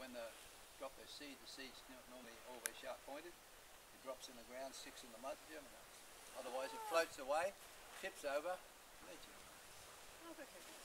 when they drop their seed, the seed's normally always sharp pointed. It drops in the ground, sticks in the mud, germinates. Otherwise it floats away, tips over, and eats you. Oh, okay.